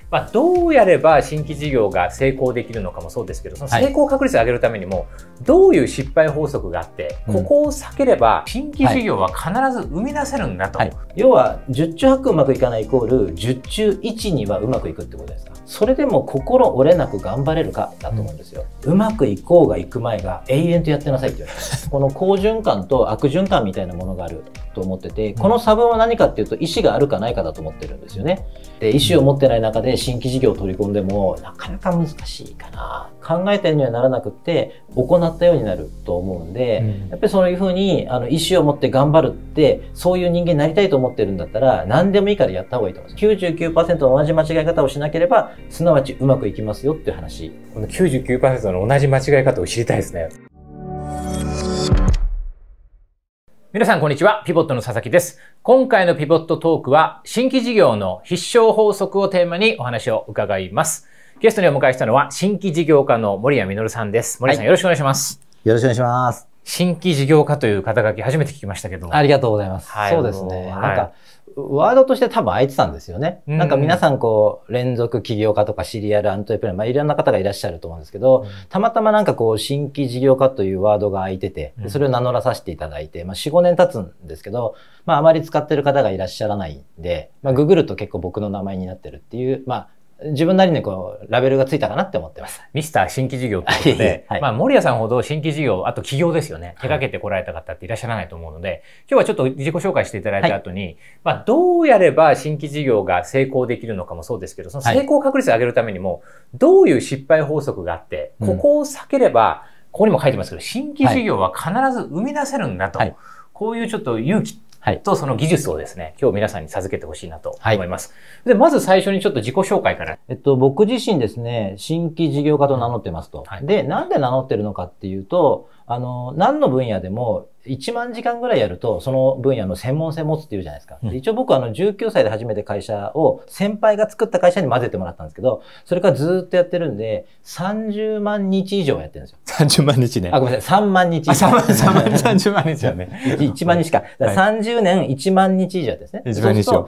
どうやれば新規事業が成功できるのかもそうですけど、その成功確率を上げるためにも、どういう失敗法則があって、ここを避ければ新規事業は必ず生み出せるんだと。 要は、10中8うまくいかないイコール、10中1にはうまくいくってことですか。それでも心折れなく頑張れるかだと思うんですよ。うまくいこうがいく前が永遠とやってなさいって言われてこの好循環と悪循環みたいなものがあると思ってて、この差分は何かっていうと意思があるかないかだと思ってるんですよね。で、意思を持ってない中で新規事業を取り込んでもなかなか難しいかな。考えたようにはならなくって行ったようになると思うんで、やっぱりそういうふうに意思を持って頑張るってそういう人間になりたいと思ってるんだったら何でもいいからやった方がいいと思います。99% 同じ間違い方をしなければすなわちうまくいきますよっていう話。 この 99% の同じ間違い方を知りたいですね。皆さんこんにちは。ピボットの佐々木です。今回のピボットトークは新規事業の必勝法則をテーマにお話を伺います。ゲストにお迎えしたのは新規事業家の森谷実さんです。森谷さん、よろしくお願いします。 よろしくお願いします。 新規事業家という肩書き初めて聞きましたけど。 ありがとうございます。そうですね。なんかワードとして多分空いてたんですよね。なんか皆さんこう連続起業家とかシリアルアントレプレナー、いろんな方がいらっしゃると思うんですけど、たまたまなんかこう新規事業家というワードが空いてて、それを名乗らさせていただいて、4、5年経つんですけど、あまり使ってる方がいらっしゃらないんで、ググると結構僕の名前になってるっていう、自分なりにこう、ラベルがついたかなって思ってます。 ミスター新規事業ということで、森谷さんほど新規事業、あと起業ですよね。手掛けてこられた方っていらっしゃらないと思うので、今日はちょっと自己紹介していただいた後に、どうやれば新規事業が成功できるのかもそうですけど、その成功確率を上げるためにも、どういう失敗法則があって、ここを避ければ、ここにも書いてますけど、新規事業は必ず生み出せるんだと。こういうちょっと勇気とその技術をですね、今日皆さんに授けてほしいなと思います。で、まず最初にちょっと自己紹介から。 僕自身ですね、新規事業家と名乗ってますと。で、なんで名乗ってるのかっていうと、何の分野でも1万時間ぐらいやると、その分野の専門性持つっていうじゃないですか。一応僕は19歳で初めて会社を先輩が作った会社に混ぜてもらったんですけど、それからずっとやってるんで、30万日以上やってるんですよ。 30万日ね。 ごめんなさい、3万日。 30万日はね。 1万日か。30年1万日以上やってるんですね。 1万日以上。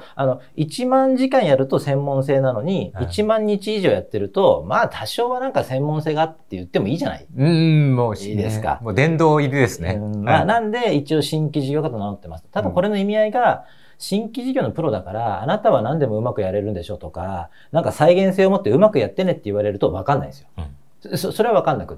1万時間やると専門性なのに、1万日以上やってると、多少はなんか専門性があって言ってもいいじゃない。 もういいですか。 もう殿堂入りですね。 なんで一応新規事業家と名乗ってます。多分これの意味合いが、新規事業のプロだから、あなたは何でもうまくやれるんでしょとか、なんか再現性を持ってうまくやってねって言われると分かんないんですよ。それは分かんなくって、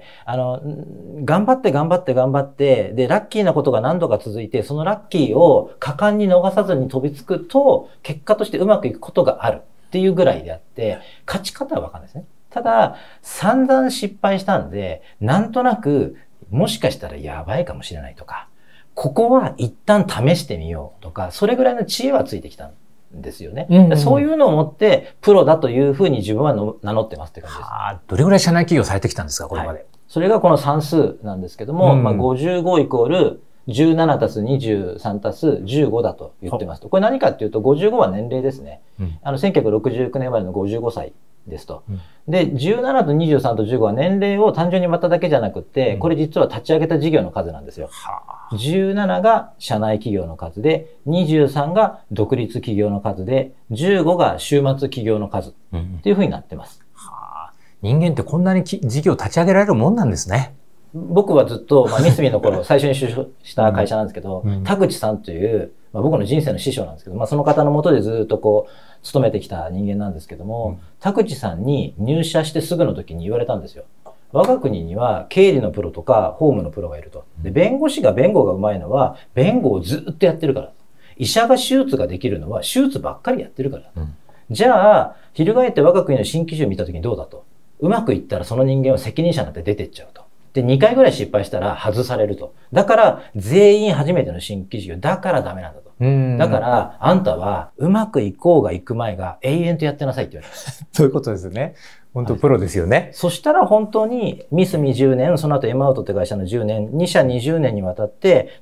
頑張って、で、ラッキーなことが何度か続いて、そのラッキーを果敢に逃さずに飛びつくと、結果としてうまくいくことがあるっていうぐらいであって、勝ち方は分かんないですね。ただ、散々失敗したんで、なんとなく、もしかしたらやばいかもしれないとか、ここは一旦試してみようとか、それぐらいの知恵はついてきたんですよね。そういうのを持って、プロだというふうに自分は名乗ってますって感じです。 どれぐらい社内企業されてきたんですか、これまで。 それがこの算数なんですけども、55イコール17たす23たす15だと言ってますと。これ何かっていうと、55は年齢ですね。1969年生まれの55歳ですと。で、17と23と15は年齢を単純に割っただけじゃなくて、これ実は立ち上げた事業の数なんですよ。17が社内企業の数で、23が独立企業の数で、15が週末企業の数っていうふうになってます。 人間ってこんなに事業立ち上げられるもんなんですね。 僕はずっと、三角の頃、最初に就職した会社なんですけど、田口さんという、僕の人生の師匠なんですけど、その方の下でずっとこう、勤めてきた人間なんですけども、田口さんに入社してすぐの時に言われたんですよ。我が国には経理のプロとか法務のプロがいると。で、弁護が上手いのは、弁護をずっとやってるから。医者が手術ができるのは、手術ばっかりやってるから。じゃあ、翻って我が国の新規事業を見た時にどうだと。うまくいったらその人間は責任者になって出てっちゃうと。で、2回ぐらい失敗したら外されると。だから、全員初めての新規事業。だからダメなんだと。だから、あんたは、うまくいこうがいく前が永遠とやってなさいって言われた。 そういうことですよね。本当プロですよね。 そしたら本当に、ミスミ10年、その後 M アウトって会社の10年、2社20年にわたって、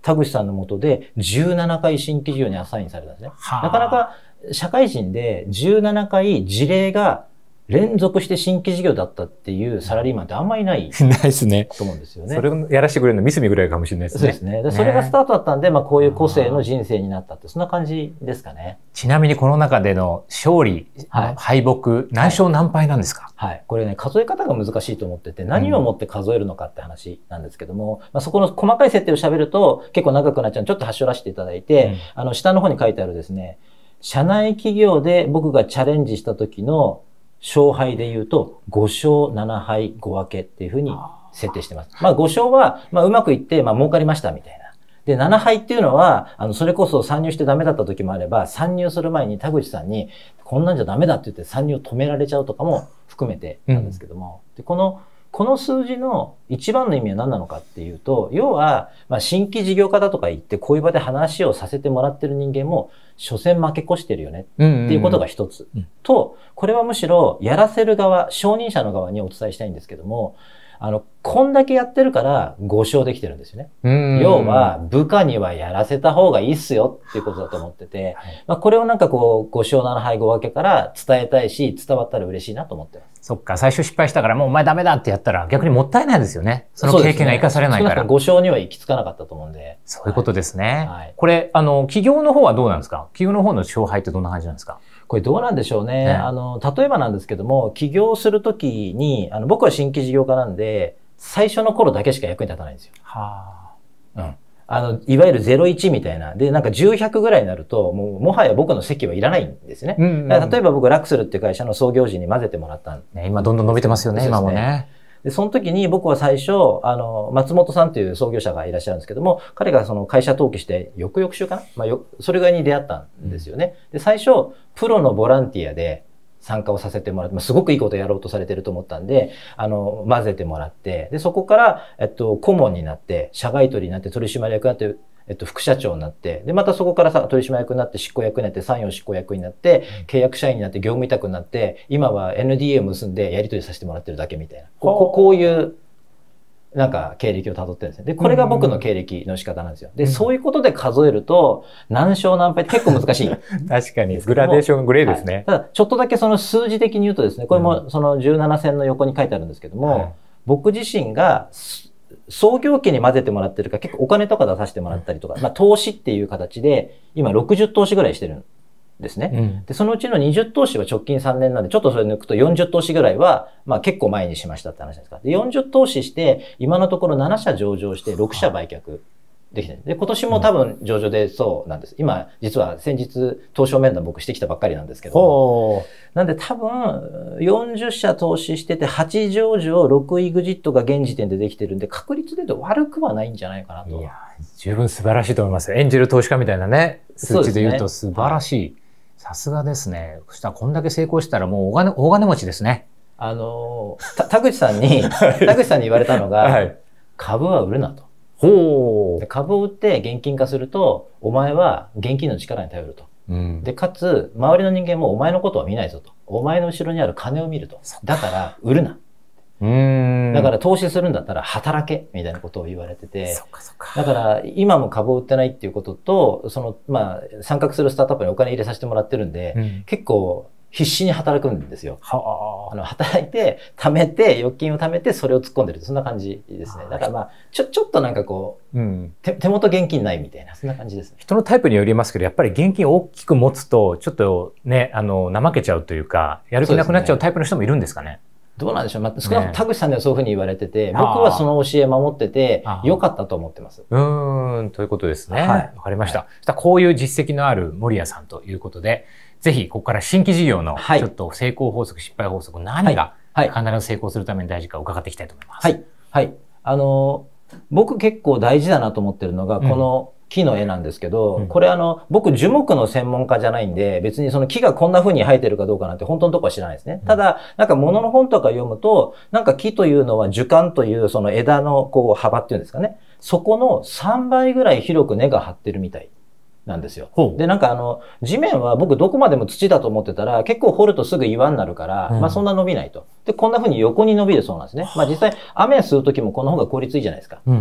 田口さんの下で17回新規事業にアサインされたんですね。なかなか、社会人で17回事例が連続して新規事業だったっていうサラリーマンってあんまりないないですね。 と思うんですよね。 それをやらせてくれるの三角ぐらいかもしれないですね。 そうですね。でそれがスタートだったんで、こういう個性の人生になったって、そんな感じですかね。 ちなみにこの中での勝利、敗北、何勝何敗なんですか？ はい。これね、数え方が難しいと思ってて、何をもって数えるのかって話なんですけども、そこの細かい設定を喋ると結構長くなっちゃうので、ちょっと端折らせていただいて、下の方に書いてあるですね、社内企業で僕がチャレンジした時の勝敗で言うと、5勝7敗5分けっていうふうに設定してます。5勝は、うまくいって、儲かりましたみたいな。で、7敗っていうのは、それこそ参入してダメだった時もあれば、参入する前に田口さんに、こんなんじゃダメだって言って参入を止められちゃうとかも含めてなんですけども、でこの数字の一番の意味は何なのかっていうと、要は、新規事業家だとか言って、こういう場で話をさせてもらってる人間も、所詮負け越してるよねっていうことが一つ。と、これはむしろ、やらせる側、承認者の側にお伝えしたいんですけども、こんだけやってるから5勝できてるんですよね。要は、部下にはやらせた方がいいっすよっていうことだと思ってて、これをなんかこう、5勝7敗5分けから伝えたいし、伝わったら嬉しいなと思ってます。 そっか、最初失敗したからもうお前ダメだってやったら逆にもったいないですよね。その経験が生かされないから。 5勝には行き着かなかったと思うんで。 そういうことですね。これ、企業の方はどうなんですか？企業の方の勝敗ってどんな感じなんですか？ これどうなんでしょうね。例えばなんですけども、起業するときに、僕は新規事業家なんで、最初の頃だけしか役に立たないんですよ。いわゆる01みたいな。で、なんか10、100ぐらいになると、もはや僕の席はいらないんですね。例えば僕、ラクスルっていう会社の創業時に混ぜてもらったんで。 今どんどん伸びてますよね、今もね。 で、その時に僕は最初、松本さんという創業者がいらっしゃるんですけども、彼がその会社登記して翌々週かな、それぐらいに出会ったんですよね。で、最初、プロのボランティアで参加をさせてもらって、すごくいいことやろうとされてると思ったんで、混ぜてもらって、で、そこから、顧問になって、社外取りになって、取締役になって、副社長になって、で、またそこから取締役になって、執行役になって、参与執行役になって、契約社員になって、業務委託になって、今は NDA を結んでやり取りさせてもらってるだけみたいな。こういう、なんか経歴を辿ってるんですね。で、これが僕の経歴の仕方なんですよ。で、そういうことで数えると、何勝何敗って結構難しい。 確かに、グラデーショングレーですね。 ただ、ちょっとだけその数字的に言うとですね、これもその17線の横に書いてあるんですけども、僕自身が創業期に混ぜてもらってるから結構お金とか出させてもらったりとか、投資っていう形で、今60投資ぐらいしてるんですね。で、そのうちの20投資は直近3年なんで、ちょっとそれ抜くと40投資ぐらいは、結構前にしましたって話ですか。で、40投資して、今のところ7社上場して6社売却できてる。で、今年も多分上場でそうなんです。今、実は先日、東証面談僕してきたばっかりなんですけど。なんで多分、40社投資してて、8上場、6エグジットが現時点でできてるんで、確率で言うと悪くはないんじゃないかなと。 いや、十分素晴らしいと思います。エンジェル投資家みたいなね、数値で言うと素晴らしい。さすがですね。そしたらこんだけ成功したらもう大金持ちですね。 田口さんに言われたのが、株は売るなと。株を売って現金化すると、お前は現金の力に頼ると。で、かつ、周りの人間もお前のことは見ないぞと。お前の後ろにある金を見ると。だから、売るな。だから投資するんだったら働けみたいなことを言われてて、だから今も株を売ってないっていうことと、参画するスタートアップにお金入れさせてもらってるんで、結構必死に働くんですよ。働いて、貯めて、預金を貯めて、それを突っ込んでる。そんな感じですね。だからちょっとなんかこう、手元現金ないみたいな、そんな感じですね。 人のタイプによりますけど、やっぱり現金を大きく持つと、ちょっとね、怠けちゃうというか、やる気なくなっちゃうタイプの人もいるんですかね。 どうなんでしょう。少なくとも田口さんにはそういうふうに言われてて、僕はその教え守ってて、良かったと思ってます。 ということですね。わかりました。そしたらこういう実績のある守屋さんということで、ぜひここから新規事業のちょっと成功法則、失敗法則、何が必ず成功するために大事か伺っていきたいと思います。 はい。僕結構大事だなと思ってるのが、この木の絵なんですけど、これ僕樹木の専門家じゃないんで、別にその木がこんな風に生えてるかどうかなんて本当のとこは知らないですね。ただ、なんか物の本とか読むと、なんか木というのは樹幹というその枝のこう幅っていうんですかね。そこの3倍ぐらい広く根が張ってるみたいなんですよ。で、なんか地面は僕どこまでも土だと思ってたら、結構掘るとすぐ岩になるから、そんな伸びないと。で、こんな風に横に伸びるそうなんですね。実際雨吸う時もこの方が効率いいじゃないですか。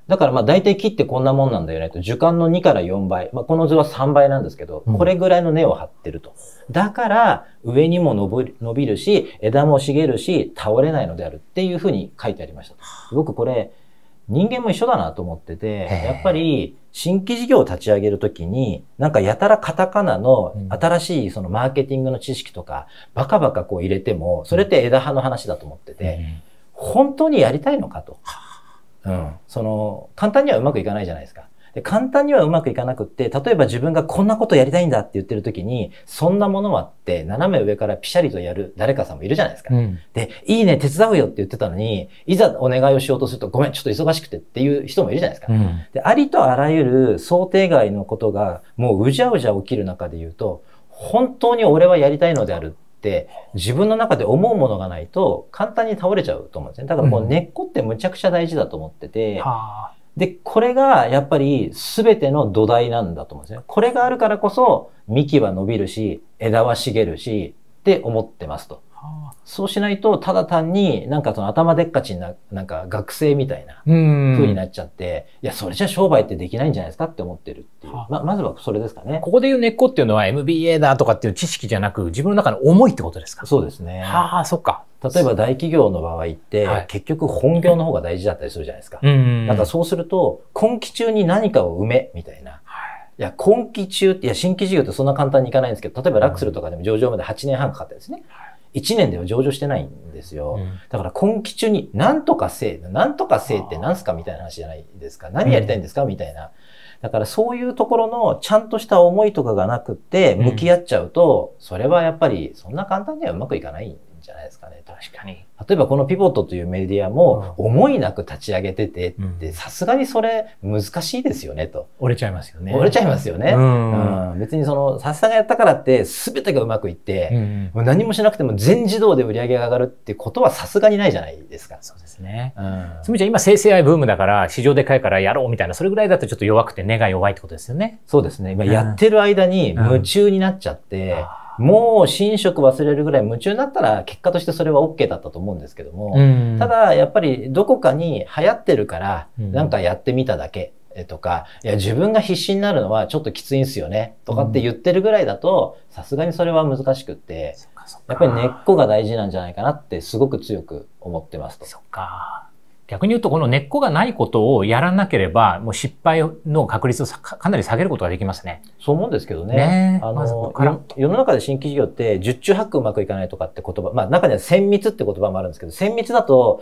だからまあ大体木ってこんなもんなんだよねと。樹幹の2から4倍。まあこの図は3倍なんですけど、これぐらいの根を張ってると。だから上にも伸びるし、枝も茂るし、倒れないのであるっていうふうに書いてありました。僕これ、人間も一緒だなと思ってて、やっぱり新規事業を立ち上げるときに、なんかやたらカタカナの新しいそのマーケティングの知識とか、バカバカこう入れても、それって枝葉の話だと思ってて、本当にやりたいのかと。簡単にはうまくいかないじゃないですか。で、簡単にはうまくいかなくって、例えば自分がこんなことやりたいんだって言ってる時に、そんなものはって斜め上からピシャリとやる誰かさんもいるじゃないですか。で、いいね、手伝うよって言ってたのに、いざお願いをしようとすると、ごめん、ちょっと忙しくてっていう人もいるじゃないですか。で、ありとあらゆる想定外のことが、もううじゃうじゃ起きる中で言うと、本当に俺はやりたいのであるって自分の中で思うものがないと簡単に倒れちゃうと思うんですね。だからこう根っこってむちゃくちゃ大事だと思ってて、で、これがやっぱり全ての土台なんだと思うんですね。これがあるからこそ幹は伸びるし、枝は茂るしって思ってますと。そうしないと、ただ単になんかその頭でっかちな、なんか学生みたいな風になっちゃって、いや、それじゃ商売ってできないんじゃないですかって思ってるっていう。まずはそれですかね。 ここでいう根っこっていうのは MBA だとかっていう知識じゃなく、自分の中の思いってことですか？ そうですね。 そっか。 例えば大企業の場合って、結局本業の方が大事だったりするじゃないですか。だからそうすると、今期中に何かを埋め、みたいな。いや、今期中って、いや、新規事業ってそんな簡単にいかないんですけど、例えばラクスルとかでも上場まで8年半かかってるんですね。1年では上場してないんですよ。だから今期中に何とかせいって何すかみたいな話じゃないですか。何やりたいんですかみたいな。だからそういうところのちゃんとした思いとかがなくって向き合っちゃうと、それはやっぱりそんな簡単にはうまくいかないんじゃないですかね。 確かに。 例えばこのピボットというメディアも思いなく立ち上げててってさすがにそれ難しいですよねと。 折れちゃいますよね。 折れちゃいますよね。別にさすががやったからって全てがうまくいって、何もしなくても全自動で売り上げが上がるってことはさすがにないじゃないですか。 そうですね。つまり今生成 AI ブームだから市場でかいからやろうみたいな、それぐらいだとちょっと弱くて根が弱いってことですよね。 そうですね。今やってる間に夢中になっちゃって、もう寝食忘れるぐらい夢中になったら結果としてそれは OK だったと思うんですけども、ただやっぱりどこかに流行ってるからなんかやってみただけとか、いや自分が必死になるのはちょっときついんすよねとかって言ってるぐらいだとさすがにそれは難しくって、やっぱり根っこが大事なんじゃないかなってすごく強く思ってますと。 そっか。逆に言うと、この根っこがないことをやらなければ、もう失敗の確率をかなり下げることができますね。 そう思うんですけどね。世の中で新規事業って十中八九うまくいかないとかって言葉、まあ中には千密って言葉もあるんですけど、千密だと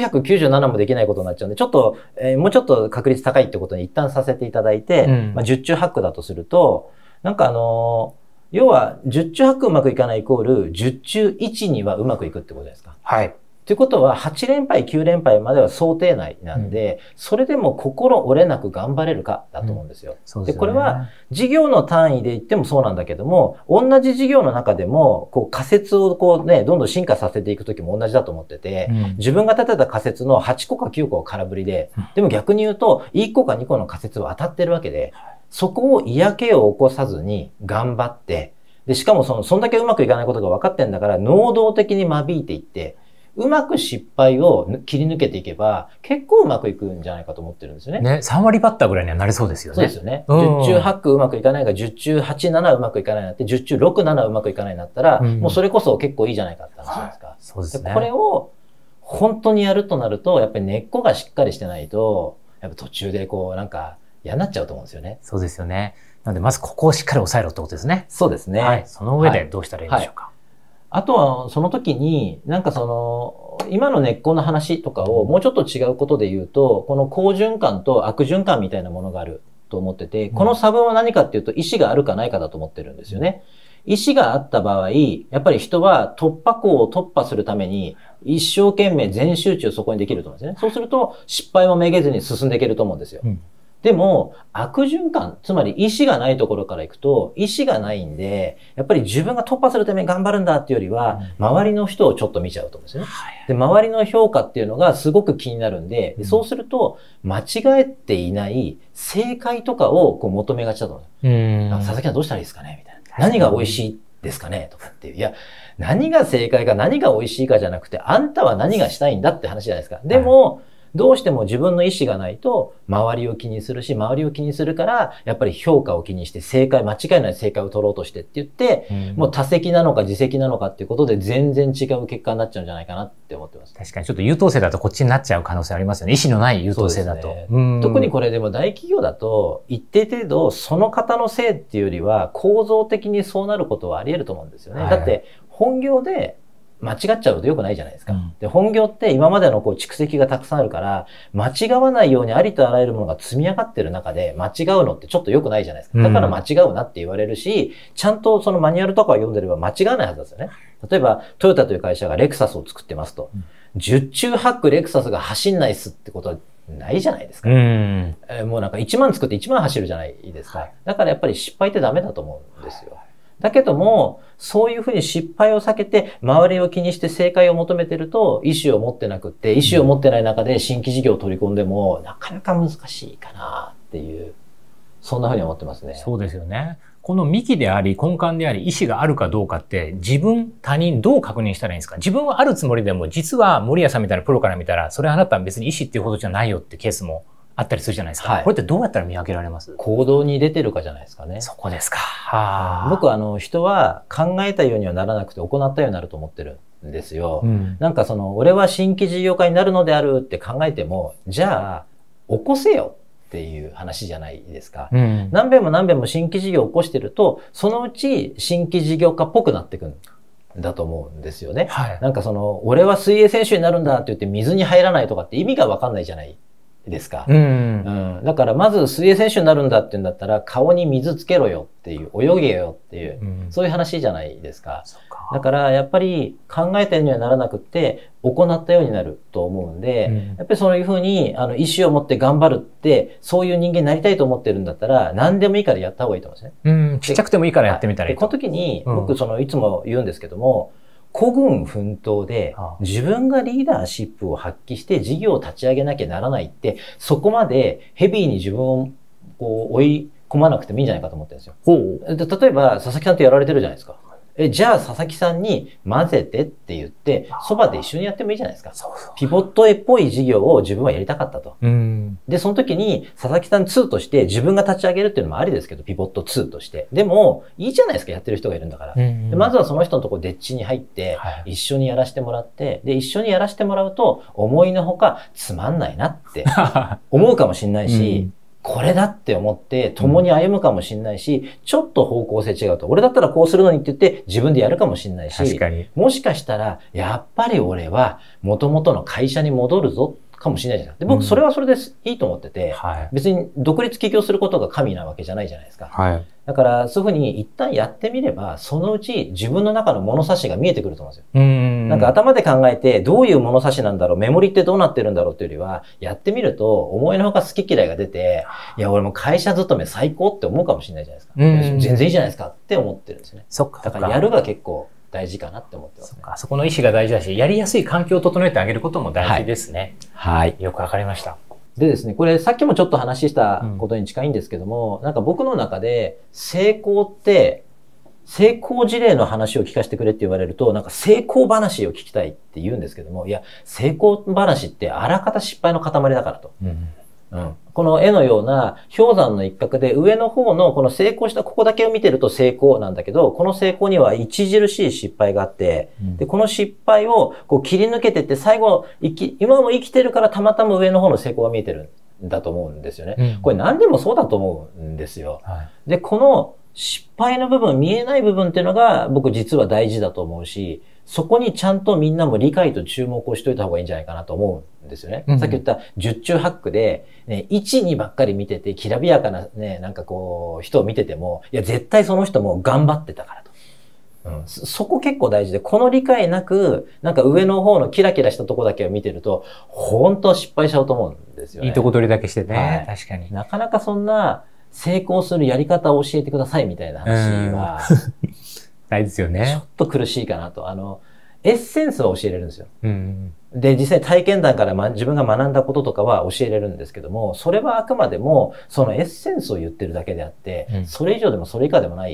997もできないことになっちゃうんで、ちょっと、もうちょっと確率高いってことに一旦させていただいて、十中八九だとすると、なんか要は十中八九うまくいかないイコール十中1にはうまくいくってことですか。 はい。 ということは、8連敗、9連敗までは想定内なんで、それでも心折れなく頑張れるかだと思うんですよ。で、これは、事業の単位で言ってもそうなんだけども、同じ事業の中でも、こう仮説をこうね、どんどん進化させていくときも同じだと思ってて、自分が立てた仮説の8個か9個を空振りで、でも逆に言うと、1個か2個の仮説は当たってるわけで、そこを嫌気を起こさずに頑張って、で、しかもそんだけうまくいかないことが分かってんだから、能動的に間引いていって、うまく失敗を切り抜けていけば、結構うまくいくんじゃないかと思ってるんですよね。 ね、3割バッターぐらいにはなりそうですよね。 そうですよね。10中8九うまくいかないが、10中8、7うまくいかないなって、10中6、7うまくいかないなったら、もうそれこそ結構いいじゃないかって話じゃないですか。 そうですね。 これを本当にやるとなると、やっぱり根っこがしっかりしてないと、やっぱ途中でこうなんか嫌になっちゃうと思うんですよね。 そうですよね。なのでまずここをしっかり抑えろってことですね。 そうですね。 はい。その上でどうしたらいいんでしょうか。 あとは、その時に、なんか今の根っこの話とかをもうちょっと違うことで言うと、この好循環と悪循環みたいなものがあると思ってて、この差分は何かっていうと、意思があるかないかだと思ってるんですよね。意思があった場合、やっぱり人は突破口を突破するために、一生懸命全集中そこにできると思うんですね。そうすると、失敗もめげずに進んでいけると思うんですよ。でも、悪循環、つまり意思がないところから行くと、意思がないんで、やっぱり自分が突破するために頑張るんだっていうよりは、周りの人をちょっと見ちゃうと思うんですよね。で、周りの評価っていうのがすごく気になるんで、そうすると、間違えていない正解とかをこう求めがちだと思う。佐々木さんどうしたらいいですかねみたいな。何が美味しいですかねとかっていう。いや、何が正解か何が美味しいかじゃなくて、あんたは何がしたいんだって話じゃないですか。でも、 どうしても自分の意思がないと周りを気にするし、周りを気にするからやっぱり評価を気にして間違いない正解を取ろうとしてって言って、もう多責なのか自責なのかっていうことで全然違う結果になっちゃうんじゃないかなって思ってます。 確かにちょっと優等生だとこっちになっちゃう可能性ありますよね。意思のない優等生だと。 特にこれでも大企業だと一定程度その方のせいっていうよりは構造的にそうなることはあり得ると思うんですよね。だって本業で間違っちゃうと良くないじゃないですか。で、本業って今までの蓄積がたくさんあるから、間違わないようにありとあらゆるものが積み上がってる中で、間違うのってちょっと良くないじゃないですか。だから間違うなって言われるし、ちゃんとそのマニュアルとかを読んでれば間違わないはずですよね。例えば、トヨタという会社がレクサスを作ってますと。10中8区レクサスが走んないっすってことはないじゃないですか。もうなんか1万作って1万走るじゃないですか。だからやっぱり失敗ってダメだと思うんですよ。だけども、そういうふうに失敗を避けて、周りを気にして正解を求めてると、意思を持ってなくって、意思を持ってない中で新規事業を取り込んでも、なかなか難しいかなっていう、そんなふうに思ってますね。 そうですよね。この幹であり、根幹であり、意思があるかどうかって、自分、他人、どう確認したらいいんですか？自分はあるつもりでも、実は森谷さんみたいなプロから見たら、それあなたは別に意思っていうほどじゃないよってケースもあったりするじゃないですか。これってどうやったら見分けられます？ 行動に出てるかじゃないですかね。 そこですか。 僕人は考えたようにはならなくて行ったようになると思ってるんですよ。なんか俺は新規事業家になるのであるって考えても、じゃあ、起こせよっていう話じゃないですか。何遍も何遍も新規事業を起こしてると、そのうち新規事業家っぽくなってくるんだと思うんですよね。なんか俺は水泳選手になるんだって言って水に入らないとかって意味がわかんないじゃないですか。だからまず水泳選手になるんだって言うんだったら顔に水つけろよっていう、泳げよっていう、そういう話じゃないですか。だからやっぱり考えたようにはならなくって行ったようになると思うんで、やっぱりそういうふうに意思を持って頑張るって、そういう人間になりたいと思ってるんだったら何でもいいからやった方がいいと思うんですね。 ちっちゃくてもいいからやってみたらいい。 この時に僕いつも言うんですけども、孤軍奮闘で自分がリーダーシップを発揮して事業を立ち上げなきゃならないって、そこまでヘビーに自分を追い込まなくてもいいんじゃないかと思ってるんですよ。例えば佐々木さんってやられてるじゃないですか。じゃあ佐々木さんに混ぜてって言って、そばで一緒にやってもいいじゃないですか。ピボットっぽい事業を自分はやりたかったと。で、その時に佐々木さん2として自分が立ち上げるっていうのもありですけど、ピボット2として。でも、いいじゃないですか、やってる人がいるんだから。でまずはその人のところでっちに入って、一緒にやらせてもらって、で、一緒にやらせてもらうと、思いのほかつまんないなって思うかもしれないし、これだって思って共に歩むかもしれないし、ちょっと方向性違うと。俺だったらこうするのにって言って自分でやるかもしれないし、もしかしたらやっぱり俺は元々の会社に戻るぞかもしれないじゃないですか。で、僕それはそれでいいと思ってて、別に独立起業することが神なわけじゃないじゃないですか。だからそういうふうに一旦やってみれば、そのうち自分の中の物差しが見えてくると思うんですよ。なんか頭で考えてどういう物差しなんだろう、メモリってどうなってるんだろうっていうよりは、やってみると思いのほか好き嫌いが出て、いや俺も会社勤め最高って思うかもしれないじゃないですか。全然いいじゃないですかって思ってるんですね。だからやるが結構大事かなって思ってます、ね。 そこの意思が大事だし、やりやすい環境を整えてあげることも大事ですね。よくわかりました。 でですね、これさっきもちょっと話したことに近いんですけども、なんか僕の中で成功って、成功事例の話を聞かせてくれって言われると、なんか成功話を聞きたいって言うんですけども、いや、成功話ってあらかた失敗の塊だからと。この絵のような氷山の一角で上の方のこの成功したここだけを見てると成功なんだけど、この成功には著しい失敗があって、で、この失敗をこう切り抜けてって最後、今も生きてるからたまたま上の方の成功が見えてるんだと思うんですよね。これ何でもそうだと思うんですよ。で、この失敗の部分、見えない部分っていうのが僕実は大事だと思うし、そこにちゃんとみんなも理解と注目をしといた方がいいんじゃないかなと思うんですよね。さっき言った10中8区で、ね、1、2ばっかり見てて、きらびやかなね、なんかこう、人を見てても、いや、絶対その人も頑張ってたからと。そこ結構大事で、この理解なく、なんか上の方のキラキラしたとこだけを見てると、本当は失敗しちゃうと思うんですよね。 いいとこ取りだけしてね。確かに。 なかなかそんな、成功するやり方を教えてくださいみたいな話は、 ないですよね。 ちょっと苦しいかなと。エッセンスは教えれるんですよ。で、実際体験談から自分が学んだこととかは教えれるんですけども、それはあくまでも、そのエッセンスを言ってるだけであって、それ以上でもそれ以下でもない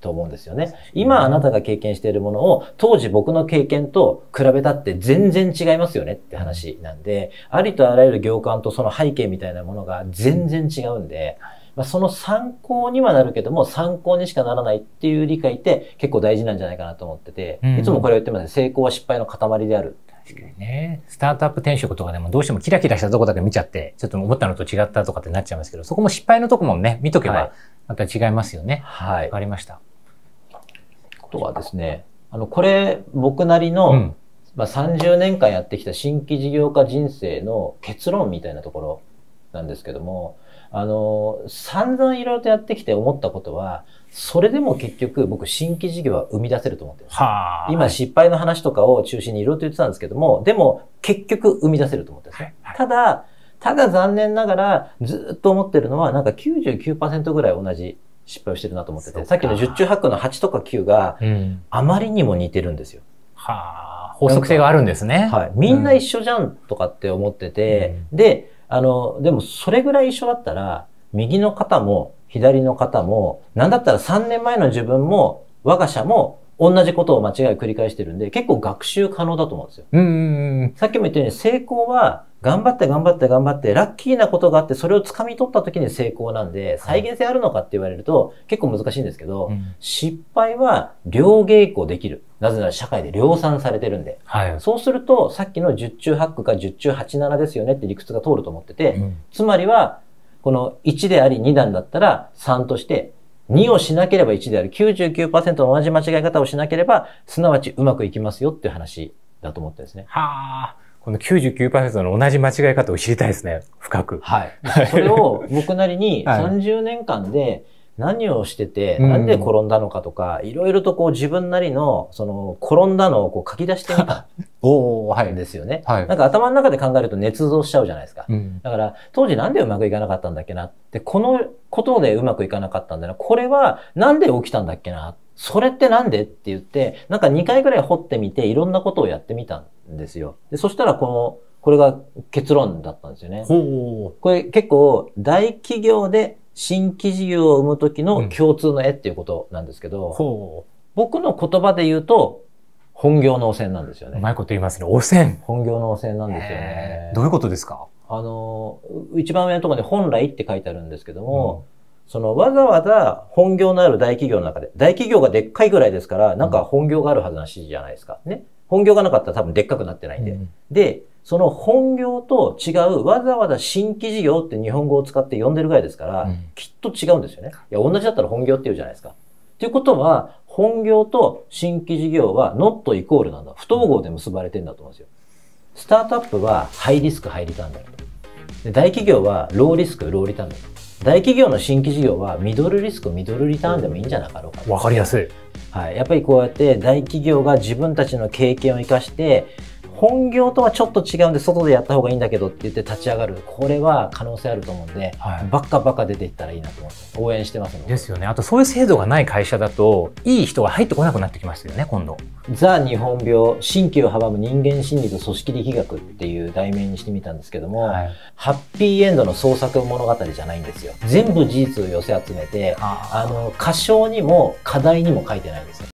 と思うんですよね。今あなたが経験しているものを当時僕の経験と比べたって全然違いますよねって話なんで、ありとあらゆる業界とその背景みたいなものが全然違うんで、その参考にはなるけども参考にしかならないっていう理解って結構大事なんじゃないかなと思ってて、いつもこれを言ってますね。成功は失敗の塊である。 確かにね。スタートアップ転職とかでもどうしてもキラキラしたとこだけ見ちゃって、ちょっと思ったのと違ったとかってなっちゃいますけど、そこも失敗のとこもね、見とけばまた違いますよね。はい。わかりました。 あとはですね、これ僕なりの、30年間やってきた新規事業家人生の結論みたいなところなんですけども、散々いろいろとやってきて思ったことは、それでも結局僕新規事業は生み出せると思ってるんです。今失敗の話とかを中心にいろいろと言ってたんですけども、でも結局生み出せると思ってるんですね。ただ残念ながらずっと思ってるのはなんか 99% ぐらい同じ失敗をしてるなと思ってて、さっきの十中八九の8とか9があまりにも似てるんですよ。 法則性があるんですね。 はい。みんな一緒じゃんとかって思ってて、でもそれぐらい一緒だったら、右の方も左の方も、なんだったら3年前の自分も我が社も同じことを間違い繰り返してるんで、結構学習可能だと思うんですよ。さっきも言ったように成功は頑張ってラッキーなことがあってそれを掴み取った時に成功なんで、再現性あるのかって言われると結構難しいんですけど、失敗は両稽古できる。なぜなら社会で量産されてるんで。そうするとさっきの十中八九か十中八七ですよねって理屈が通ると思ってて、つまりはこの1であり2段だったら3として2をしなければ1である 99% の同じ間違い方をしなければすなわちうまくいきますよっていう話だと思ってるんですね。 この 99% の同じ間違い方を知りたいですね。深く。 それを僕なりに30年間で何をしてて、なんで転んだのかとか、いろいろとこう自分なりの、その転んだのをこう書き出してみたんですよね。なんか頭の中で考えると捏造しちゃうじゃないですか。だから当時なんでうまくいかなかったんだっけなって、このことでうまくいかなかったんだな。これはなんで起きたんだっけな。それってなんでって言って、なんか2回ぐらい掘ってみていろんなことをやってみたんですよ。でそしたらこれが結論だったんですよね。これ結構大企業で新規事業を生む時の共通の絵っていうことなんですけど、僕の言葉で言うと、本業の汚染なんですよね。 うまいこと言いますね。汚染。 本業の汚染なんですよね。 どういうことですか？ 一番上のところに本来って書いてあるんですけども、わざわざ本業のある大企業の中で、大企業がでっかいぐらいですから、なんか本業がある話じゃないですか。ね。本業がなかったら多分でっかくなってないんで。で、その本業と違うわざわざ新規事業って日本語を使って呼んでるぐらいですから、きっと違うんですよね。いや、同じだったら本業って言うじゃないですか。っていうことは、本業と新規事業はノットイコールなんだ。不統合で結ばれてるんだと思うんですよ。スタートアップはハイリスク、ハイリターンだと。で大企業はローリスク、ローリターンだと。大企業の新規事業はミドルリスク、ミドルリターンでもいいんじゃなかろうか。 わかりやすい。 はい。やっぱりこうやって大企業が自分たちの経験を生かして、本業とはちょっと違うんで外でやった方がいいんだけどって言って立ち上がる。これは可能性あると思うんで、バカ出ていったらいいなと思って応援してますので。 ですよね。あとそういう制度がない会社だと、いい人が入ってこなくなってきますよね、今度。 ザ・日本病、新規を阻む人間心理と組織力学っていう題名にしてみたんですけども、ハッピーエンドの創作物語じゃないんですよ。全部事実を寄せ集めて、歌唱にも課題にも書いてないんですよ。